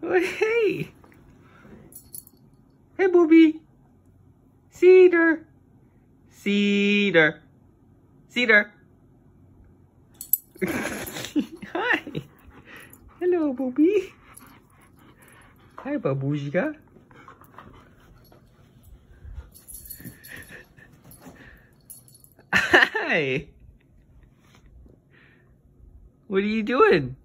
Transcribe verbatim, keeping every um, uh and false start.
Oh, hey. Hey, Booby. Cedar. Cedar. Cedar. Hi. Hello, Booby. Hi, Babushka. Hi. What are you doing?